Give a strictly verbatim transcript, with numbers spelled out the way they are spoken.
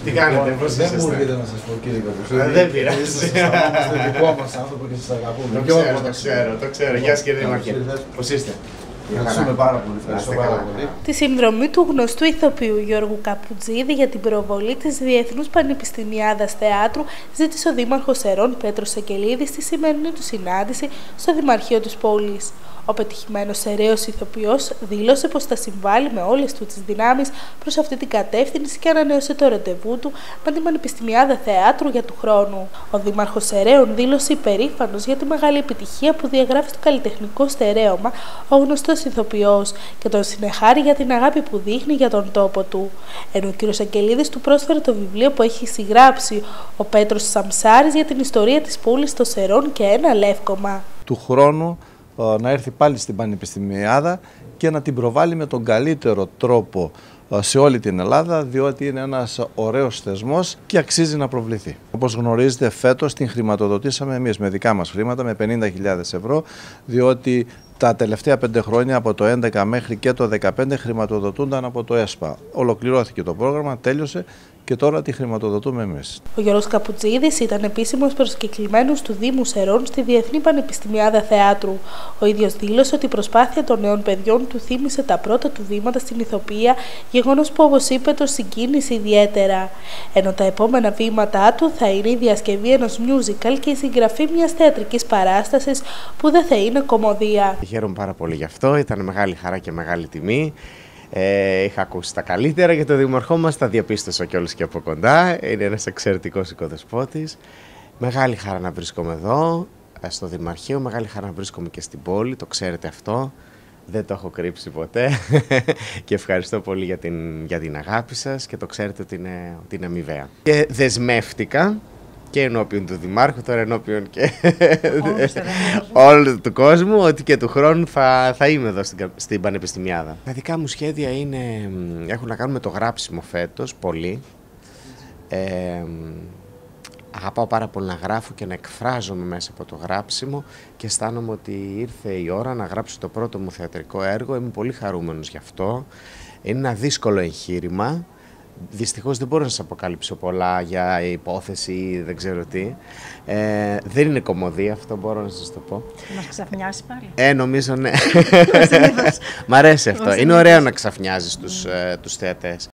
Τι κάνετε, πώς είστε? Δεν μου έρχεται να σας πω, κύριε Καπουσίδη. Δεν πειράζει. Είμαστε δικό μας άνθρωπο και σας αγαπούμε. Το ξέρω, το ξέρω, το ξέρω. Γεια σας κύριε Δήμαρχε. Πώς είστε? Ευχαριστούμε πάρα πολύ. Ευχαριστώ πάρα πολύ. Τη συνδρομή του γνωστού ηθοποιού Γιώργου Καπουτζίδη για την προβολή της Διεθνούς Πανεπιστημιάδας Θεάτρου ζήτησε ο Δήμαρχος Σερών Πέτρος Σεκελίδης στη σημερινή του συνάντηση στο Δημαρχείο της πόλης. Ο πετυχημένος Σεραίος ηθοποιός δήλωσε πως θα συμβάλλει με όλες του τις δυνάμεις προς αυτή την κατεύθυνση και ανανέωσε το ραντεβού του με την Πανεπιστημιάδα Θεάτρου για του χρόνου. Ο Δήμαρχος Σεραίων δήλωσε υπερήφανος για τη μεγάλη επιτυχία που διαγράφει στο καλλιτεχνικό στερέωμα ο γνωστός ηθοποιός και τον συνεχάρει για την αγάπη που δείχνει για τον τόπο του. Ενώ ο κ. Σακελίδης του πρόσφερε το βιβλίο που έχει συγγράψει ο Πέτρος Σαμσάρης για την ιστορία της πόλης των Σερών και ένα λεύκομα. Του χρόνου να έρθει πάλι στην Πανεπιστημιάδα και να την προβάλλει με τον καλύτερο τρόπο σε όλη την Ελλάδα, διότι είναι ένας ωραίος θεσμός και αξίζει να προβληθεί. Όπως γνωρίζετε, φέτος την χρηματοδοτήσαμε εμείς με δικά μας χρήματα, με πενήντα χιλιάδες ευρώ, διότι τα τελευταία πέντε χρόνια, από το έντεκα μέχρι και το δεκαπέντε, χρηματοδοτούνταν από το ΕΣΠΑ. Ολοκληρώθηκε το πρόγραμμα, τέλειωσε και τώρα τη χρηματοδοτούμε εμείς. Ο Γιώργος Καπουτζίδης ήταν επίσημος προσκεκλημένος του Δήμου Σερών στη Διεθνή Πανεπιστημιάδα Θεάτρου. Ο ίδιος δήλωσε ότι η προσπάθεια των νέων παιδιών του θύμισε τα πρώτα του βήματα στην ηθοποιία, γεγονός που, όπως είπε, τον συγκίνησε ιδιαίτερα. Ενώ τα επόμενα βήματά του θα είναι η διασκευή ενός musical και η συγγραφή μιας θεατρικής παράστασης που δεν θα είναι κωμωδία. Χαίρομαι πάρα πολύ γι' αυτό, ήταν μεγάλη χαρά και μεγάλη τιμή. Ε, είχα ακούσει τα καλύτερα για το Δήμαρχό μας, τα διαπίστωσα κιόλας και από κοντά. Είναι ένας εξαιρετικός οικοδεσπότης. Μεγάλη χαρά να βρίσκομαι εδώ, στο Δημαρχείο, μεγάλη χαρά να βρίσκομαι και στην πόλη, το ξέρετε αυτό. Δεν το έχω κρύψει ποτέ και ευχαριστώ πολύ για την, για την αγάπη σας και το ξέρετε ότι είναι, ότι είναι αμοιβαία. Και δεσμεύτηκα και ενώπιον του Δημάρχου, τώρα ενώπιον και όλου του κόσμου, ότι και του χρόνου θα, θα είμαι εδώ στην, στην Πανεπιστημιάδα. Τα δικά μου σχέδια είναι, έχουν να κάνουν με το γράψιμο φέτος, πολύ. Ε, αγαπάω πάρα πολύ να γράφω και να εκφράζομαι μέσα από το γράψιμο και αισθάνομαι ότι ήρθε η ώρα να γράψω το πρώτο μου θεατρικό έργο. Είμαι πολύ χαρούμενος γι' αυτό. Είναι ένα δύσκολο εγχείρημα. Δυστυχώς δεν μπορώ να σας αποκαλύψω πολλά για υπόθεση ή δεν ξέρω τι. Ε, δεν είναι κωμωδία, αυτό μπορώ να σας το πω. Μας ξαφνιάσει πάλι. Ε, νομίζω ναι. Μ' αρέσει αυτό. Είναι ωραίο να ξαφνιάζεις τους, ε, τους θεατές.